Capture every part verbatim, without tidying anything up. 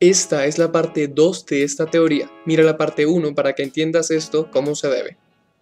Esta es la parte dos de esta teoría. Mira la parte uno para que entiendas esto como se debe.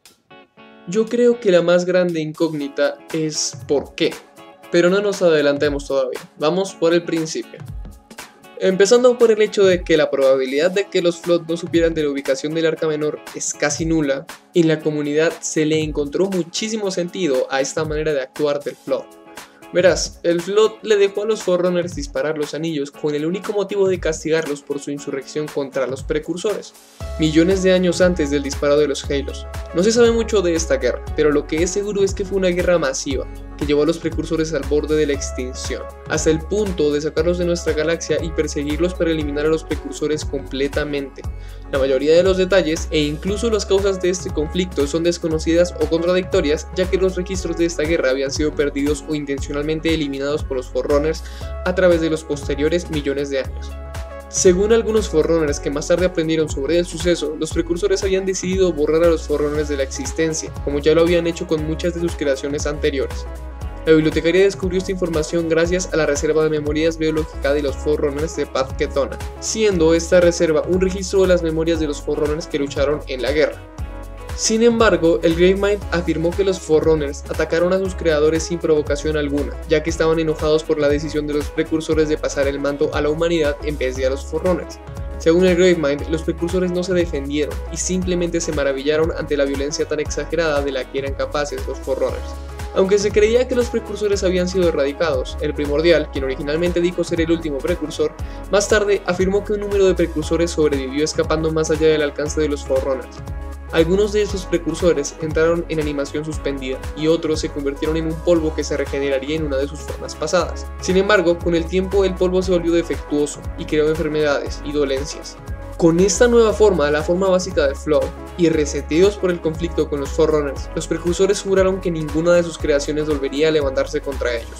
Yo creo que la más grande incógnita es ¿por qué? Pero no nos adelantemos todavía, vamos por el principio. Empezando por el hecho de que la probabilidad de que los Flood no supieran de la ubicación del Arca Menor es casi nula, en la comunidad se le encontró muchísimo sentido a esta manera de actuar del Flood. Verás, el Flood le dejó a los Forerunners disparar los anillos con el único motivo de castigarlos por su insurrección contra los precursores, millones de años antes del disparo de los Halos. No se sabe mucho de esta guerra, pero lo que es seguro es que fue una guerra masiva, que llevó a los precursores al borde de la extinción, hasta el punto de sacarlos de nuestra galaxia y perseguirlos para eliminar a los precursores completamente. La mayoría de los detalles e incluso las causas de este conflicto son desconocidas o contradictorias, ya que los registros de esta guerra habían sido perdidos o intencionalmente eliminados por los Forerunners a través de los posteriores millones de años. Según algunos Forerunners que más tarde aprendieron sobre el suceso, los precursores habían decidido borrar a los Forerunners de la existencia, como ya lo habían hecho con muchas de sus creaciones anteriores. La bibliotecaria descubrió esta información gracias a la reserva de memorias biológica de los Forerunners de Path Ketona, siendo esta reserva un registro de las memorias de los Forerunners que lucharon en la guerra. Sin embargo, el Gravemind afirmó que los Forerunners atacaron a sus creadores sin provocación alguna, ya que estaban enojados por la decisión de los precursores de pasar el mando a la humanidad en vez de a los Forerunners. Según el Gravemind, los precursores no se defendieron y simplemente se maravillaron ante la violencia tan exagerada de la que eran capaces los Forerunners. Aunque se creía que los precursores habían sido erradicados, el Primordial, quien originalmente dijo ser el último precursor, más tarde afirmó que un número de precursores sobrevivió escapando más allá del alcance de los Forerunners. Algunos de estos precursores entraron en animación suspendida y otros se convirtieron en un polvo que se regeneraría en una de sus formas pasadas. Sin embargo, con el tiempo el polvo se volvió defectuoso y creó enfermedades y dolencias. Con esta nueva forma, la forma básica del Flood, y resentidos por el conflicto con los Forerunners, los precursores juraron que ninguna de sus creaciones volvería a levantarse contra ellos.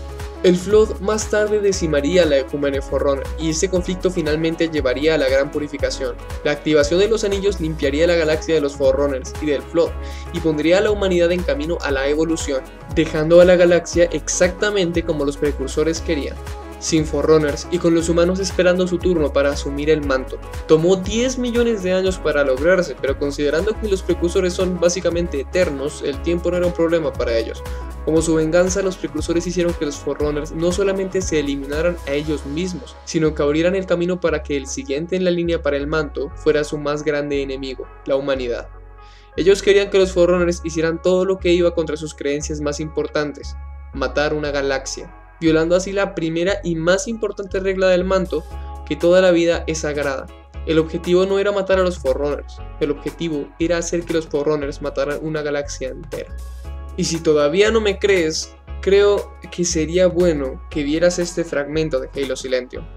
El Flood más tarde decimaría la Ecumene Forerunner y este conflicto finalmente llevaría a la gran purificación. La activación de los anillos limpiaría la galaxia de los Forerunners y del Flood y pondría a la humanidad en camino a la evolución, dejando a la galaxia exactamente como los precursores querían, sin Forerunners y con los humanos esperando su turno para asumir el manto. Tomó diez millones de años para lograrse, pero considerando que los precursores son básicamente eternos, el tiempo no era un problema para ellos. Como su venganza, los precursores hicieron que los Forerunners no solamente se eliminaran a ellos mismos, sino que abrieran el camino para que el siguiente en la línea para el manto fuera su más grande enemigo, la humanidad. Ellos querían que los Forerunners hicieran todo lo que iba contra sus creencias más importantes, matar una galaxia, violando así la primera y más importante regla del manto, que toda la vida es sagrada. El objetivo no era matar a los Forerunners, el objetivo era hacer que los Forerunners mataran una galaxia entera. Y si todavía no me crees, creo que sería bueno que vieras este fragmento de Halo Silentio.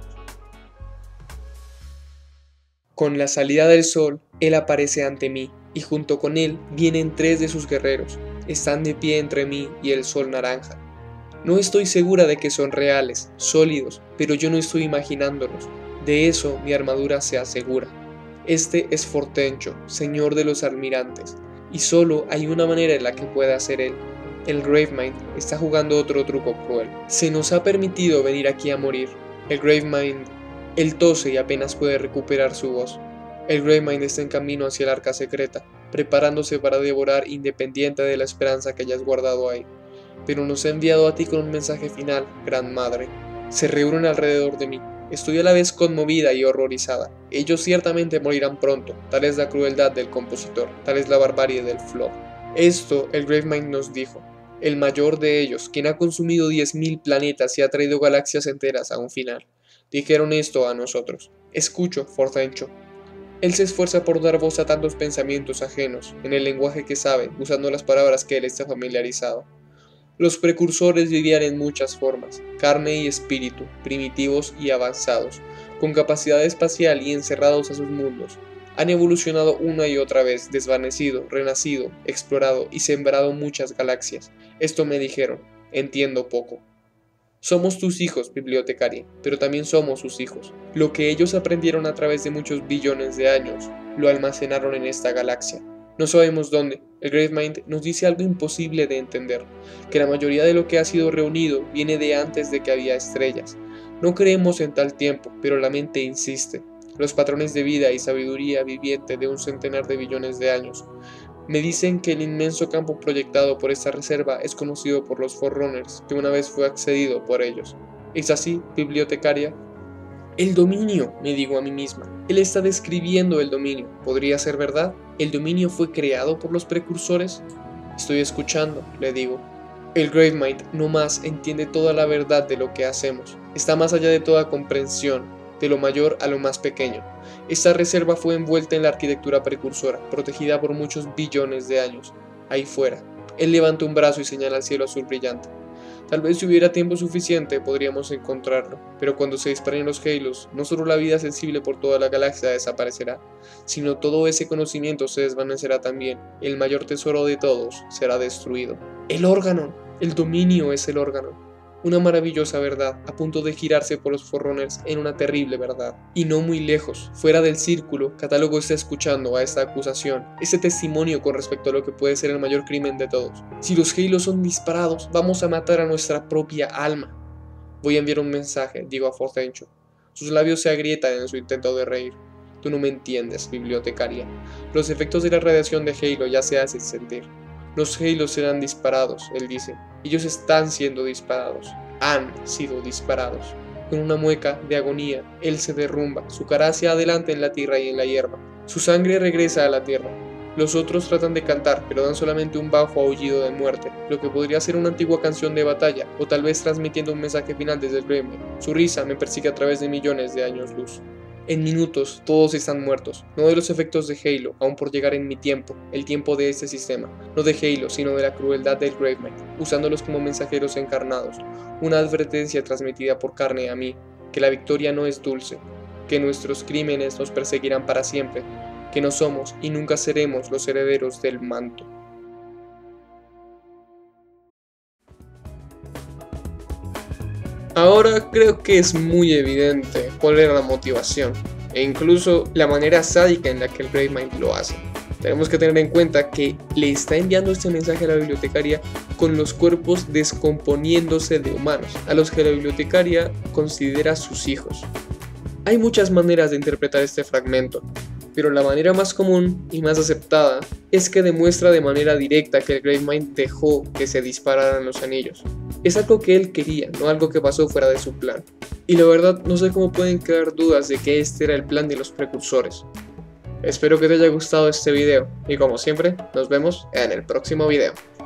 Con la salida del sol, él aparece ante mí, y junto con él vienen tres de sus guerreros. Están de pie entre mí y el sol naranja. No estoy segura de que son reales, sólidos, pero yo no estoy imaginándolos. De eso mi armadura se asegura. Este es Fortencho, señor de los almirantes, y solo hay una manera en la que pueda hacer él. El Gravemind está jugando otro truco cruel. Se nos ha permitido venir aquí a morir. El Gravemind, él tose y apenas puede recuperar su voz. El Gravemind está en camino hacia el arca secreta, preparándose para devorar independiente de la esperanza que hayas guardado ahí. Pero nos ha enviado a ti con un mensaje final, Gran Madre. Se reúnen alrededor de mí. Estoy a la vez conmovida y horrorizada. Ellos ciertamente morirán pronto, tal es la crueldad del compositor, tal es la barbarie del Flood. Esto el Gravemind nos dijo, el mayor de ellos, quien ha consumido diez mil planetas y ha traído galaxias enteras a un final. Dijeron esto a nosotros. Escucho, Fortencho. Él se esfuerza por dar voz a tantos pensamientos ajenos, en el lenguaje que sabe, usando las palabras que él está familiarizado. Los precursores vivían en muchas formas, carne y espíritu, primitivos y avanzados, con capacidad espacial y encerrados a sus mundos. Han evolucionado una y otra vez, desvanecido, renacido, explorado y sembrado muchas galaxias. Esto me dijeron, entiendo poco. Somos tus hijos, bibliotecaria, pero también somos sus hijos. Lo que ellos aprendieron a través de muchos billones de años, lo almacenaron en esta galaxia. No sabemos dónde. El Gravemind nos dice algo imposible de entender, que la mayoría de lo que ha sido reunido viene de antes de que había estrellas. No creemos en tal tiempo, pero la mente insiste. Los patrones de vida y sabiduría viviente de un centenar de billones de años me dicen que el inmenso campo proyectado por esta reserva es conocido por los Forerunners, que una vez fue accedido por ellos. ¿Es así, bibliotecaria? El dominio, me digo a mí misma. Él está describiendo el dominio. ¿Podría ser verdad? ¿El dominio fue creado por los precursores? Estoy escuchando, le digo. El Gravemind no más entiende toda la verdad de lo que hacemos. Está más allá de toda comprensión, de lo mayor a lo más pequeño. Esta reserva fue envuelta en la arquitectura precursora, protegida por muchos billones de años. Ahí fuera. Él levanta un brazo y señala al cielo azul brillante. Tal vez si hubiera tiempo suficiente podríamos encontrarlo, pero cuando se disparen los Halos, no solo la vida sensible por toda la galaxia desaparecerá, sino todo ese conocimiento se desvanecerá también. El mayor tesoro de todos será destruido. El órgano. El dominio es el órgano. Una maravillosa verdad, a punto de girarse por los Forerunners en una terrible verdad. Y no muy lejos, fuera del círculo, Catálogo está escuchando a esta acusación, ese testimonio con respecto a lo que puede ser el mayor crimen de todos. Si los Halos son disparados, vamos a matar a nuestra propia alma. Voy a enviar un mensaje, digo a Fortencho. Sus labios se agrietan en su intento de reír. Tú no me entiendes, bibliotecaria. Los efectos de la radiación de Halo ya se hacen sentir. Los Halos serán disparados, él dice. Ellos están siendo disparados. Han sido disparados. Con una mueca de agonía, él se derrumba, su cara hacia adelante en la tierra y en la hierba. Su sangre regresa a la tierra. Los otros tratan de cantar, pero dan solamente un bajo aullido de muerte, lo que podría ser una antigua canción de batalla, o tal vez transmitiendo un mensaje final desde el Gravemind. Su risa me persigue a través de millones de años luz. En minutos, todos están muertos, no de los efectos de Halo, aún por llegar en mi tiempo, el tiempo de este sistema, no de Halo, sino de la crueldad del Gravemind, usándolos como mensajeros encarnados, una advertencia transmitida por carne a mí, que la victoria no es dulce, que nuestros crímenes nos perseguirán para siempre, que no somos y nunca seremos los herederos del manto. Ahora creo que es muy evidente cuál era la motivación, e incluso la manera sádica en la que el Gravemind lo hace. Tenemos que tener en cuenta que le está enviando este mensaje a la bibliotecaria con los cuerpos descomponiéndose de humanos, a los que la bibliotecaria considera sus hijos. Hay muchas maneras de interpretar este fragmento, pero la manera más común y más aceptada es que demuestra de manera directa que el Gravemind dejó que se dispararan los anillos. Es algo que él quería, no algo que pasó fuera de su plan. Y la verdad no sé cómo pueden quedar dudas de que este era el plan de los precursores. Espero que te haya gustado este video y como siempre nos vemos en el próximo video.